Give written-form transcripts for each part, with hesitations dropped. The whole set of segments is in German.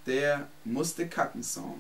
Der musste kacken Song.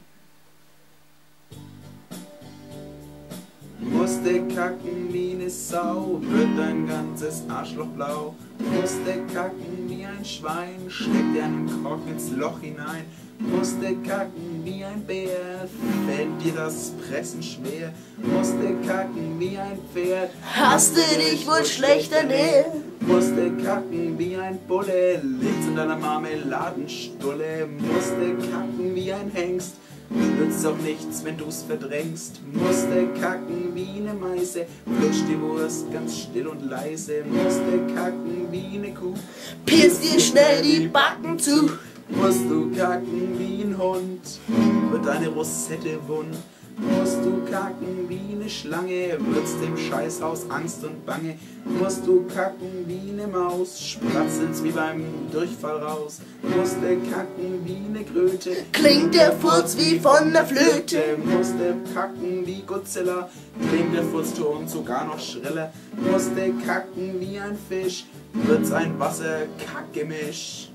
Musste kacken wie ne Sau, wird dein ganzes Arschloch blau. Musste kacken wie ein Schwein, steckt dir einen Kork ins Loch hinein. Musste kacken wie ein Bär, fällt dir das Pressen schwer. Musste kacken wie ein Pferd, Hast du dich wohl schlecht ernährt? Musste kacken wie ein Bulle, liegt's in deiner Marmeladenstulle. Musste kacken wie ein Hengst, nützt auch nichts, wenn du's verdrängst. Musste kacken wie ne Meise, flutscht die Wurst ganz still und leise. Musste kacken wie ne Kuh, Pierst dir schnell die Backen zu. Musst du kacken wie ein Hund, wird deine Rosette wund. Musst du kacken wie ne Schlange, wird's dem Scheißhaus Angst und Bange. Musst du kacken wie ne Maus, spratzelt's wie beim Durchfall raus. Musst du kacken wie ne Kröte, Klingt der Furz wie von ner Flöte. Musst du kacken wie Godzilla, klingt der Furzton sogar noch schriller. Musst du kacken wie ein Fisch, wird's ein Wasser-Kack-Gemisch.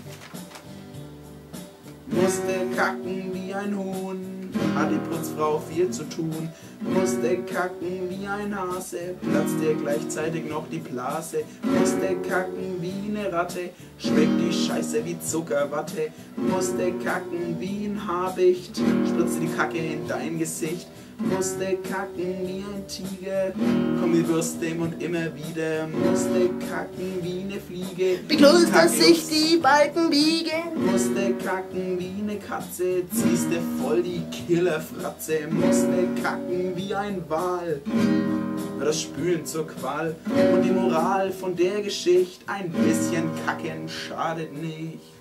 Musste kacken wie ein Huhn, hat die Putzfrau viel zu tun. Musste kacken wie ein Hase, platzt dir gleichzeitig noch die Blase. Musste kacken wie ne Ratte, schmeckt die Scheiße wie Zuckerwatte. Musste kacken wie ein Habicht, spritzt die Kacke in dein Gesicht. Musste kacken wie ein Tiger, komm die Würste im und immer wieder. Musste kacken wie ne Fliege, Beglückt, dass sich die Balken biegen. Musste kacken wie ne Katze, ziehst dir voll die Killerfratze. Musste kacken wie ein Wal, wird das Spülen zur Qual. Und die Moral von der Geschichte, ein bisschen kacken schadet nicht.